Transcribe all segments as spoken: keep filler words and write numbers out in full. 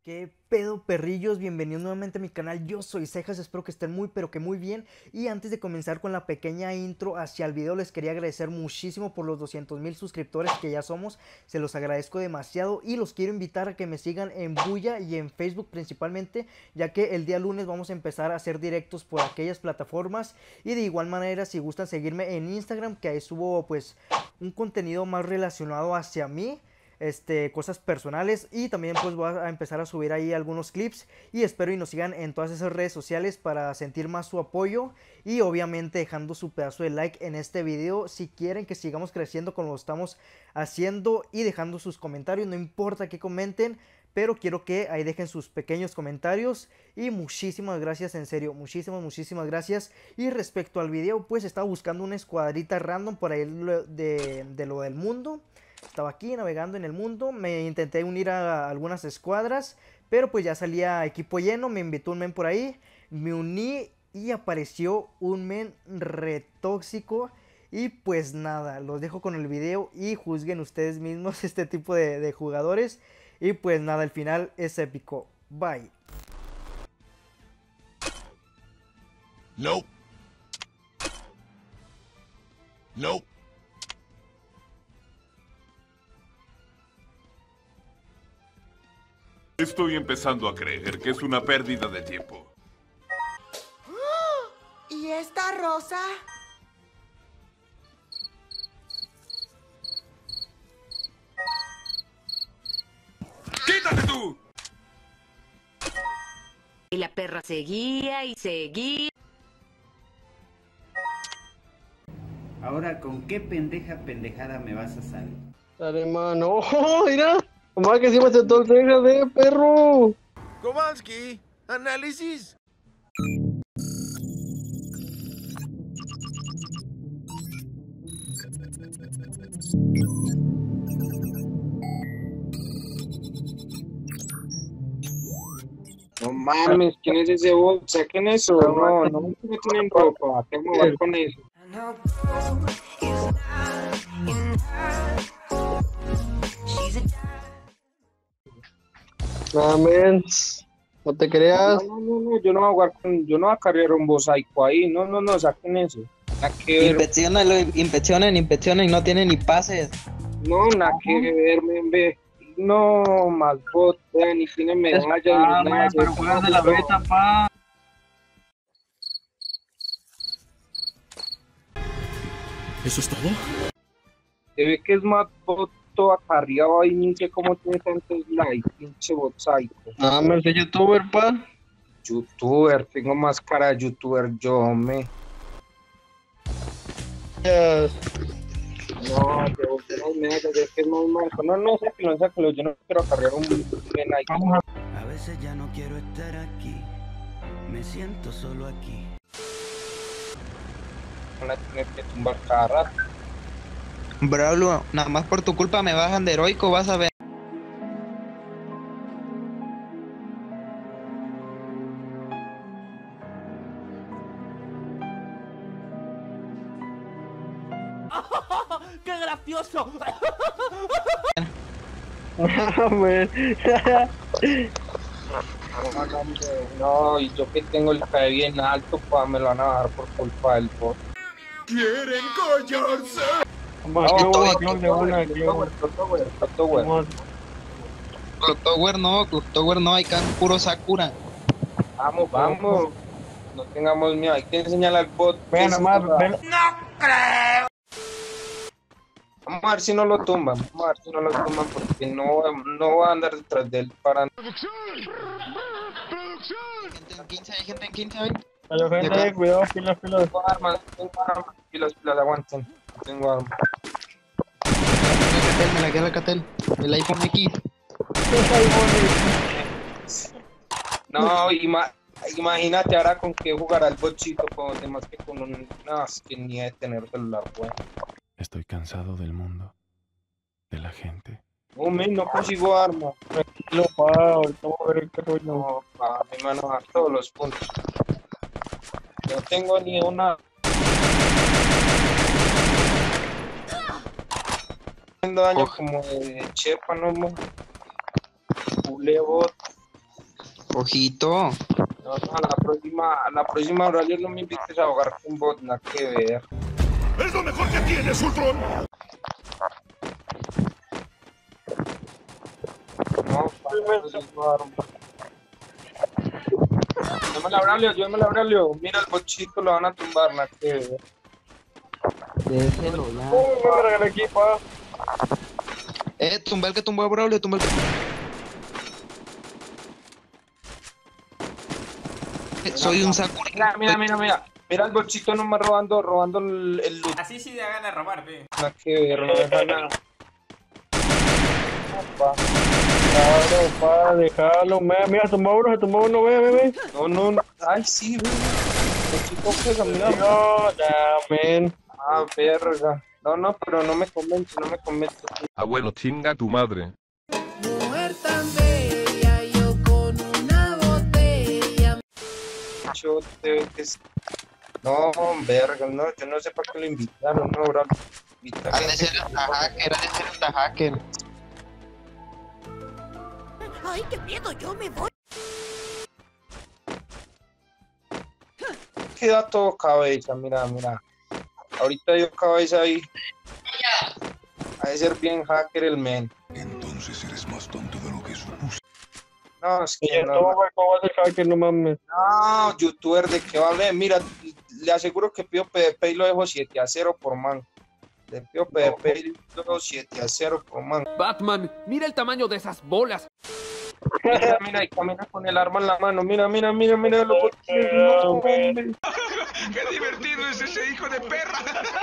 ¿Qué pedo, perrillos? Bienvenidos nuevamente a mi canal. Yo soy Cejas, espero que estén muy pero que muy bien. Y antes de comenzar con la pequeña intro hacia el video, les quería agradecer muchísimo por los doscientos mil suscriptores que ya somos. Se los agradezco demasiado y los quiero invitar a que me sigan en Bulla y en Facebook principalmente, ya que el día lunes vamos a empezar a hacer directos por aquellas plataformas. Y de igual manera, si gustan seguirme en Instagram, que ahí subo pues un contenido más relacionado hacia mí, Este, cosas personales, y también pues voy a empezar a subir ahí algunos clips y espero y nos sigan en todas esas redes sociales para sentir más su apoyo y obviamente dejando su pedazo de like en este video si quieren que sigamos creciendo como lo estamos haciendo, y dejando sus comentarios, no importa que comenten, pero quiero que ahí dejen sus pequeños comentarios. Y muchísimas gracias, en serio, muchísimas, muchísimas gracias. Y respecto al video, pues estaba buscando una escuadrita random por ahí de, de lo del mundo. Estaba aquí navegando en el mundo, me intenté unir a algunas escuadras, pero pues ya salía equipo lleno. Me invitó un men por ahí, me uní y apareció un men re tóxico. Y pues nada, los dejo con el video y juzguen ustedes mismos este tipo de, de jugadores. Y pues nada, el final es épico. Bye. Nope. Nope. Estoy empezando a creer que es una pérdida de tiempo. ¿Y esta rosa? ¡Quítate tú! Y la perra seguía y seguía. Ahora, ¿con qué pendeja pendejada me vas a salir? Dale, mano. ¡Oh, mira! Nomás que sí me aceptó el ceja de perro. Kowalski, análisis. No mames, ¿quién es ese bot? Saquen eso, no, no, no tienen ropa, tengo que jugar con eso. Mamen, no te creas. No, no, no, yo no voy a jugar con, yo no voy a cargar un mosaico ahí, no, no, no, saquen eso. Nada que ver. Inspeccionenlo, inspeccionen, inspeccionen, no tienen ni pases. No, nada que ver, men, ve. No, más bot, vean, ni tienen medallas, ni nada. Pero juegas de la beta, pa. ¿Eso es todo? Se ve que es más bot todo acarreado ahí, ni sé cómo tiene tantos likes, pinche bot psycho. Mamen, soy youtuber, pa. Youtuber, tengo más cara de youtuber yo, me. Yes. No, pero no me hagas, es que es muy marco. No, no, sáquelo, sáquelo, yo no quiero acarrear un men ahí. Vamos A veces ya no quiero estar aquí, me siento solo aquí. Van a tener que tumbar cada rato. Braulio, nada más por tu culpa me bajan de heroico, vas a ver. ¡Qué gracioso! Mamen. No, y yo que tengo el cae bien alto, pa, me lo van a bajar por culpa del bot. ¡Quieren collarse! Vamos, aquí hubo clock de una, aquí hubo. Tower, Tower. Vamos. Clock Tower no, Clock Tower no, hay can puro Sakura. Vamos, vamos. No tengamos miedo, hay que enseñarle al bot. Vean que nomás, se- ven. Vamos a ver si no lo tumban, vamos a ver si no lo tumban porque no, no va a andar detrás de él para... Gente en quince, hay gente en quince hoy. Pero gente, cuidado, pilas, pilas. Tengo armas, tengo armas, pilas, pilas, aguanten. No tengo armas. Me la queda el Catel, el iPhone X. No, ima- imagínate ahora con qué jugará el bochito con demás que con un... No, es que ni de tener celular, bueno. Estoy cansado del mundo, de la gente. No, men, no consigo armas. Tranquilo, pa, ahorita vamos a ver qué rollo. No, pa, me van a bajar todos los puntos. No tengo ni una... haciendo daño como de chepa, no mo. Culebot. Ojito. No, no, la próxima, la próxima Braulio no me invites a jugar con bot, nada que ver. ¡Es lo mejor que tienes, Ultron! No, llámala a Braulio, llámala a Braulio. Mira el bochito, lo van a tumbar, nada que ver. Déjelo ya. Uy, me carga el equipo. Eh, tumba el que tumbó a Braulio, tumba el que... Eh, Soy un Sakura. Mira, mira, mira, mira. Mira el bochito nomás robando, robando el, el loot. Así sí da gana de robar, ve. Nada que ver, no deja nada. Opa. Déjalo, pa, déjalo. Mira, mira, tumbó uno, se tumbó uno, ve, ve, ve. No, no, no. Ay, sí, ve. Bochito juega, mira. No, man. Ah, verga. No, no, pero no me convence, no me convence. Abuelo, chinga tu madre. Mujer tan bella, yo con una botella. Yo te que es... No, verga, no, yo no sé para qué lo invitaron, no, bro. Ha de ser hasta hacker, ha de ser hasta hacker. Ay, qué miedo, yo me voy. Queda todo cabeza, mira, mira. Ahorita yo cabeza ahí. Ha de ser bien hacker el men. Entonces eres más tonto de lo que supuse. No, es que Ya no, todo, no. güey, ¿cómo va a ser hacker? No mames. No, youtuber de que vale, mira, le aseguro que pido P D P y lo dejo siete a cero por man. Le pido P D P y lo dejo siete a cero por man. Batman, mira el tamaño de esas bolas. Mira, mira, y camina con el arma en la mano. Mira, mira, mira, mira lo no, ¡Qué divertido es ese hijo de perra!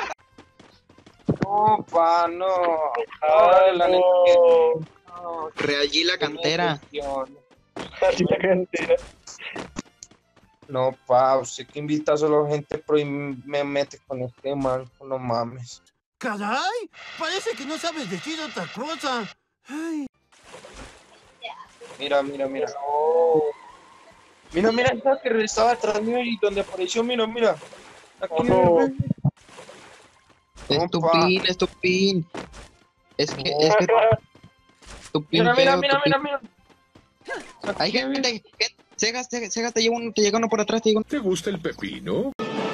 no, pa, no. Ahora la neta que no. Reallí la cantera. Así la cantera. No, pa, usted que invita solo gente pro y me mete con este man, no mames. Caray, parece que no sabes decir otra cosa. Ay. Mira, mira, mira. Mira, mira, el hacker estaba detrás mío y donde apareció, mira, mira. Aquí, No. mira, mira. Estupín, estupín. Es que, es que... Estupín Mira, mira, feo, mira, estupín. mira, mira. Hay gente, gente, Segas, Segas, Segas, te llega uno, te llega uno por atrás, te llega uno ¿Te gusta el pepino?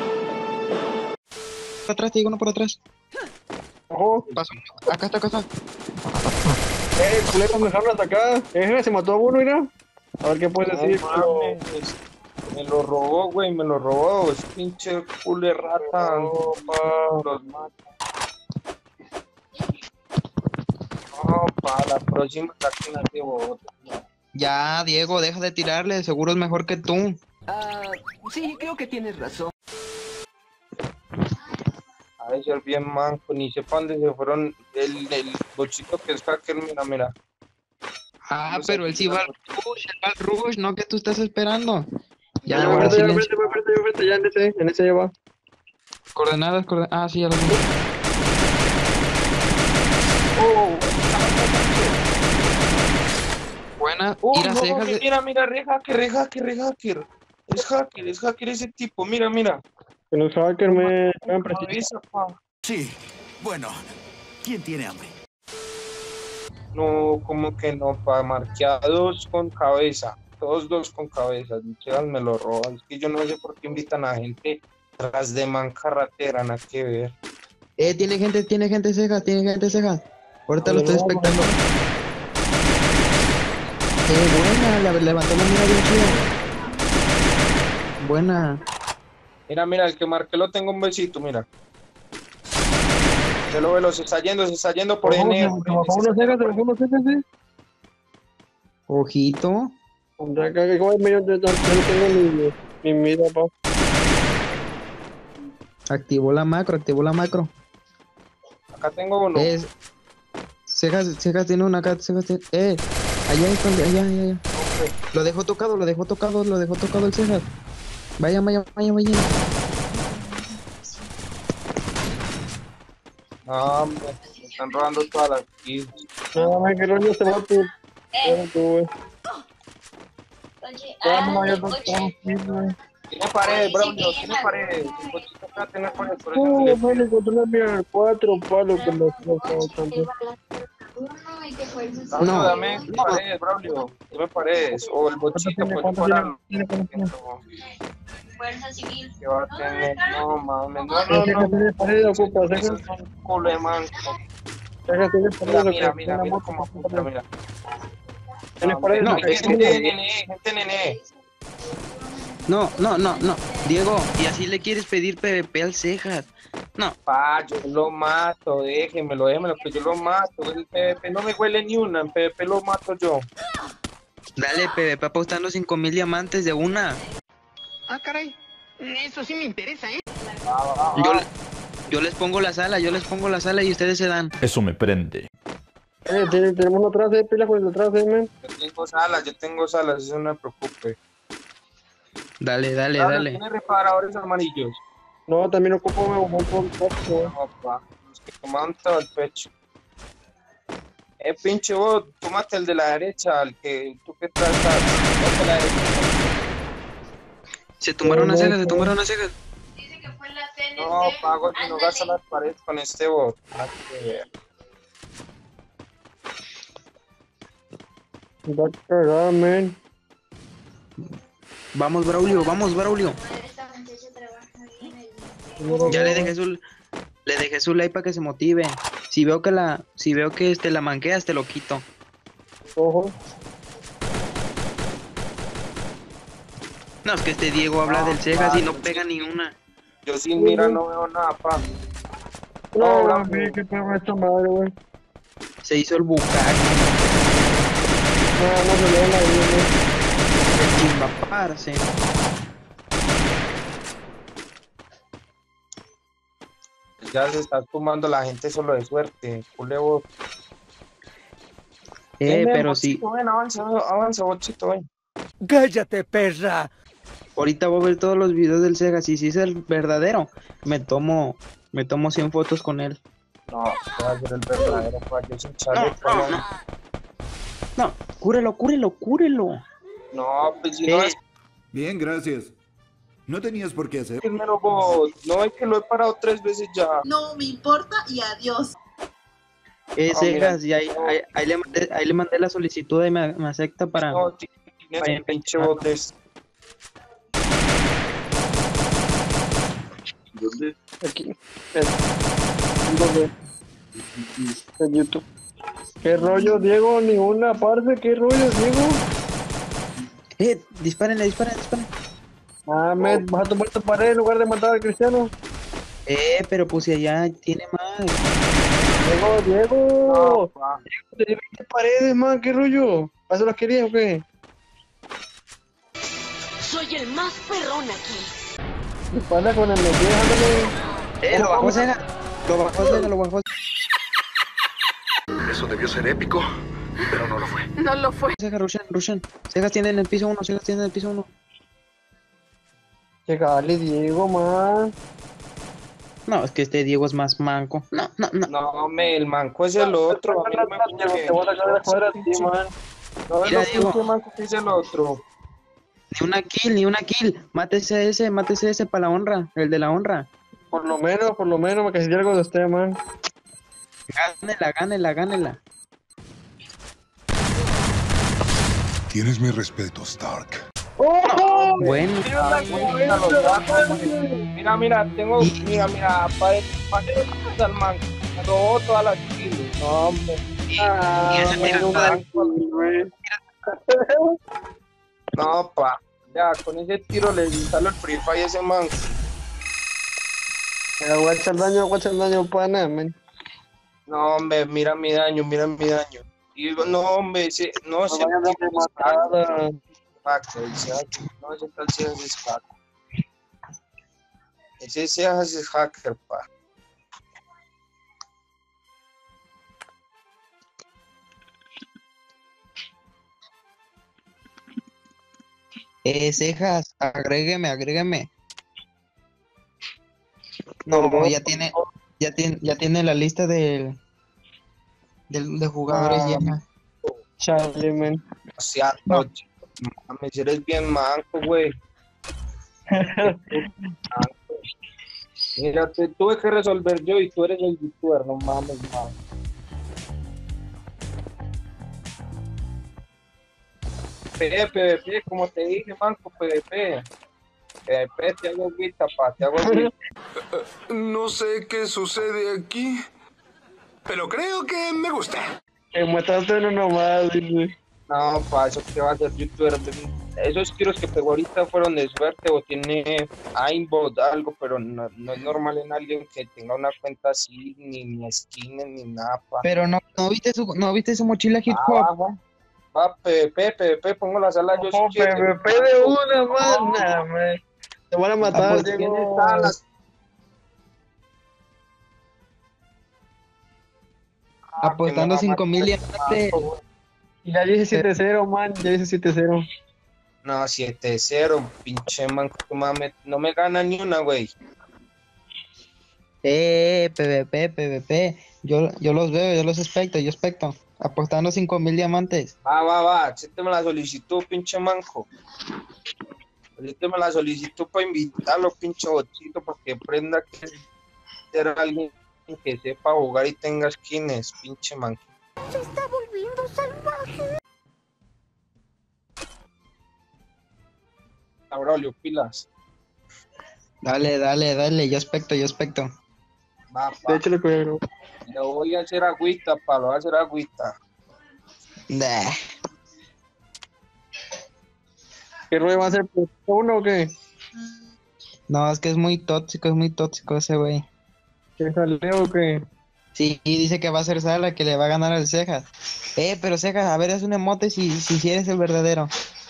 por atrás, te llega uno por atrás. Ojo. Pasó, acá está, acá está. Eh, culeros me dejaron atacar. Eh, se mató a uno, mira. A ver qué puedes No decir. mames, me lo robó, güey, me lo robó. Es pinche culo de rata. No, pa. Los mata. No, pa, la próxima saquen de bota. Ya, Diego, deja de tirarle, seguro es mejor que tú. Ah, sí, creo que tienes razón. A ver, ser bien manco, ni sepan dónde se fueron el, el bochito que es hacker, mira, mira. Ah, pero él sí va al rush, él va al rush, no que tú estás esperando. Ya, Ya, ahora vete, ya, silencio. vete, vete, vete, ya en ese, en ese ya va. Coordenadas, coordenadas. Ah, sí, ya lo tengo. Oh, Buena, oh, ir a no, cejas. de- mira, mira, re hacker, re hacker, re hacker. Es hacker, es hacker ese tipo, mira, mira. Que no es hacker, me. me Cabeza, pa. Sí. Bueno, ¿quién tiene hambre? No, como que no, pa, marqueados con cabeza. Todos dos con cabeza. Chivas me lo roban. Es que yo no sé por qué invitan a gente tras de man carretera, nada que ver. Eh, tiene gente, tiene gente cejas, tiene gente cejas. Ahorita lo estoy expectando. Eh, buena, la levantó la mira bien chida. Buena. Mira, mira, el que marqué lo tengo un besito, mira. Se lo veo, se está yendo, se está yendo por Ojo, N. se me bajó unos cejas, se me bajó unos cejas, sí. Ojito. Ya que como yo, yo, yo no tengo mi, mi mira, pa. Activó la macro, activó la macro. Acá tengo uno. Es. Cejas, cejas tiene una acá, cejas tiene. Eh, allá está, allá, allá, allá. Lo dejó tocado, lo dejó tocado, lo dejó tocado el cejas. Vaya, vaya, vaya, vaya. No, hombre, me están robando todas las kills. No, me quiero yo se va tú. Bueno, tú, güey. Ya, no, yo no tengo kills, güey. Tiene pared, Braulio, tiene pared. El bochito acá tiene pared, por eso No, que le- bueno, encontré mira, cuatro palos que me están también. No, no, dame paredes, Braulio. Dame paredes. O el bochito, pues para. Fuerza civil. Que va a tener. No, mames. No, no, no. Eso es un culo de manco. Mira, mira, mira, mira cómo puta, mira. No, gente nene, gente nene. No, no, no, no. Diego, y así le quieres pedir P V P al Cejas. No. Pa, yo lo mato, déjemelo, déjemelo, que yo lo mato. El P V P no me huele ni una, en P V P lo mato yo. Dale, P V P apostando cinco mil diamantes de una. Ah, caray. Eso sí me interesa, ¿eh? Ah, ah, yo, ah. yo les pongo la sala, yo les pongo la sala y ustedes se dan. Eso me prende. Eh, tenemos una atrás, eh, pila con el atrás, eh, man. Yo tengo salas, yo tengo salas, eso no me preocupe. Dale, dale, Ah, dale. ¿Tiene reparadores amarillos? No, también ocupo un un pecho. No, pa, los que toman todo el pecho. Eh, pinche vos, tómate el de la derecha, el que tú que traes, tómate la derecha. Se tumbaron las cejas, se tumbaron las cejas. Dice que fue la C N C. No, pago, si no gasta las paredes con este bot. Nada que ver. Va a cagar, man. Vamos, Braulio, vamos, Braulio. Esta muchacha trabaja bien. Ya le dejé su le dejé su like para que se motive. Si veo que la si veo que este la manqueas, te lo quito. Ojo. No, es que este Diego habla No, del Cejas pa, y no yo pega sí. ni una. Yo sin mira no veo nada, pa. No, No, no, qué pedo esta madre, güey. Se hizo el bucaque, No, no se le da la vida, güey. el chimbaparse. Ya se está tomando la gente solo de suerte. Culebo. Eh, Ven, pero bochito, sí. Ven, avanza, avanza, bochito, ven. ¡Cállate, perra! Ahorita voy a ver todos los videos del Cejas y si es el verdadero, me tomo me tomo cien fotos con él. No, va a ser el verdadero, pa. Yo sin No, chaleco, no, no. no. No, cúrelo, cúrelo, cúrelo. No, pues si no Eh. es Bien, gracias. No tenías por qué hacer. primero bot. No, es que lo he parado tres veces ya. No me importa y adiós. Eh, No, Cejas, mira, y ahí, no. ahí, ahí le mandé, ahí le mandé la solicitud y me, me acepta para... No, tienes Vaya, el pinche bot es. ¿Dónde? Aquí. En, ¿Dónde? En YouTube. ¿Qué rollo, Diego? Ni una parte. ¿Qué rollo, Diego? Eh, dispárenle, dispárenle, dispárenle. Ah, men, vas a tomar tu pared en lugar de matar al cristiano. Eh, pero pues si allá tiene más. Diego, Diego. Te di veinte paredes, man. ¿Qué rollo? ¿Para eso las querías o qué? Soy el más perrón aquí. Dispara con el energía, ándale. Eh, lo bajó Cejas. Lo bajó Cejas, lo bajó Eso debió ser épico, pero no lo fue. No lo fue. Cejas, Rushan, Rushan. Cejas tiene en el piso uno, Cejas tiene en el piso uno. Llegale, Diego, man. No, es que este Diego es más manco. No, no, no. No, me, el manco es el otro. A mí no me gusta. Te voy a sacar de la cuadra a ti, man. No es Mira, lo Diego. pinche manco que es el otro. Ni una kill, ni una kill. Mátese ese, mátese ese para la honra. El de la honra. Por lo menos, por lo menos me casi algo de usted, man. Gánela, gánela, gánela. Tienes mi respeto, Stark. ¡Oh! Bueno. Mira, los gatos, mira, mira, tengo, mira, mira, para el manco. Me robó todas las kills. No, hombre. Ah, Y ese tira man, toda- güey. No, pa. Ya, con ese tiro le instalo el Free Fire a ese manco. Aguanta el daño, aguanta el daño, pana, man. No, hombre, mira mi daño, mira mi daño. Y digo, no, hombre, ese, no, No ese vayan a tipo es matar. hacker, ese hacker, no, ese tal Seas es hacker. Ese Seas es hacker, pa. Eh, Cejas, agrégueme, agrégueme. No, ya tiene, ya tiene, ya tiene la lista de, de, de jugadores Ah. llena. Chale, man. O sea, no, chico, mames, eres bien manco, güey. Manco. Mira, te tuve que resolver yo y tú eres el youtuber, no mames, man. PvP, PvP, como te dije, manco, PvP. PvP, te hago agüita, pa, te hago agüita. No sé qué sucede aquí, pero creo que me gusta. Que mataste uno nomás, dice. No, pa, eso que va a ser youtuber. Esos tiros que pegó ahorita fueron de suerte o tiene aimbot, algo, pero no, no es normal en alguien que tenga una cuenta así, ni, ni skins, ni nada, pa. Pero no, no viste su, no viste su mochila hip Ah, hop. va, va, PvP, PvP, pongo la sala yo Oh, si quieres. PvP de una, man. Nah, man. Te van a matar, Ah, pues, Diego. ¿tienes salas? Apostando Ah, que me va a cinco mil matar. diamantes. Y ya dice siete cero, man. Ya dice siete cero. No, siete cero, pinche man, que mame, no me gana ni una, güey. Eh, PvP, PvP. Yo, yo los veo, yo los expecto, yo expecto. Apostando cinco mil diamantes. Va, va, va, acépteme la solicitud, pinche manco. Acépteme la solicitud para invitarlo, pinche botito, para que aprenda que ser alguien que sepa jugar y tenga skins, pinche manco. Se está volviendo salvaje. Aurelio, pilas. Dale, dale, dale, yo expecto, yo expecto. Va, De va. hecho, lo que bro. Le voy a hacer agüita, pa, lo voy a hacer agüita. Nah. ¿Qué rollo va a ser? ¿Pues uno o qué? No, es que es muy tóxico, es muy tóxico ese güey. ¿Qué salió o qué? Sí, y dice que va a ser Sala, que le va a ganar al Cejas. Eh, pero Cejas, a ver, es un emote si, si, si eres el verdadero.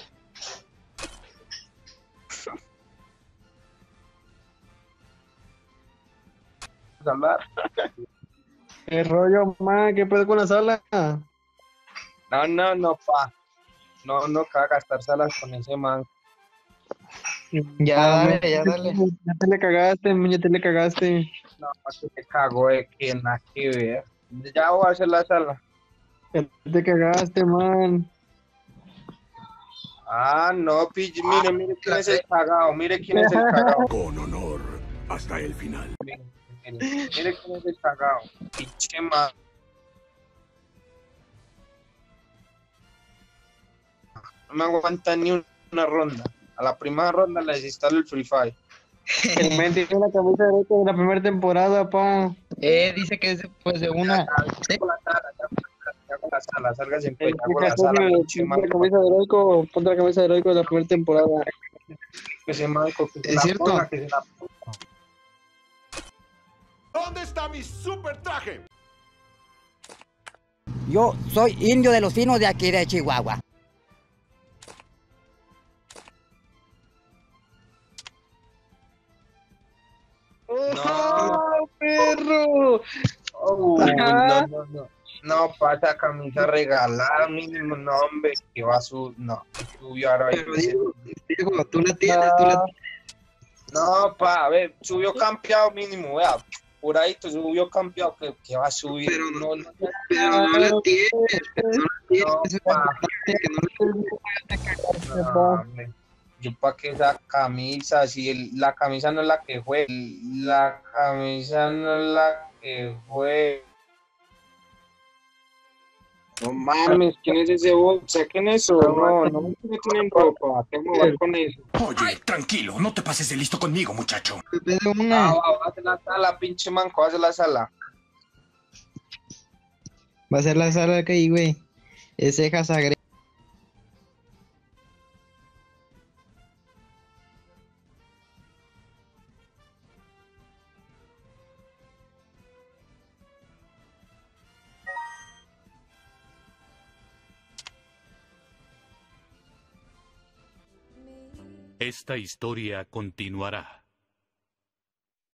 Hablar. ¿Qué rollo, man? ¿Qué pedo con la sala? No, no, no, pa. No, no, que va a gastar salas con ese man. Ya, Ah, dale, man, ya, dale. Ya te le cagaste, man, ya te le cagaste. No, que te cago de que nada que ver. Ya voy a hacer la sala. Ya te cagaste, man. Ah, no, pille, mire, mire quién es el cagado, mire quién es el cagado. Con honor, hasta el final. Mire, mire, mire quién es el cagado. Pinche man. No me aguanta ni una ronda. A la primera ronda le desinstalo el Free Fire. El men tiene la camisa derecha de la primera temporada, pa. Eh, dice que es pues de una. ¿Sí? Hago la sala, hago la sala, sálgase en El cuenta, hago la sala, pinche ponte la man. camisa de heroico, ponte la camisa de heroico de la primera temporada. Que se manco, que se Es la cierto. ponga, que se la ponga. ¿Dónde está mi super traje? Yo soy indio de los finos de aquí de Chihuahua. ¡Oh, perro! Uy, no, no, no. No, pasa camisa regalada, mínimo, no, hombre, que va a su... No, subió ahora. Pero Diego, Diego, tú la tienes, tú la No, pa, a ver, subió campeado mínimo, vea. Por ahí te subió campeado, que, que va a subir. Pero no, no, pero no la tienes, pero no la tienes. No, Eso es pa. importante, que no la no, hombre. Yo pa' que esa camisa, si el- la camisa no es la que fue, la camisa no es la que fue. No mames, ¿quién es ese bot? Saquen eso, no, no me tienen ropa, tengo que jugar con eso. Oye, tranquilo, no te pases de listo conmigo, muchacho. de una. Ah, va, va a hacer la sala, pinche manco, va a hacer la sala. Va a ser la sala que ahí, güey. Es Cejas agre. Esta historia continuará.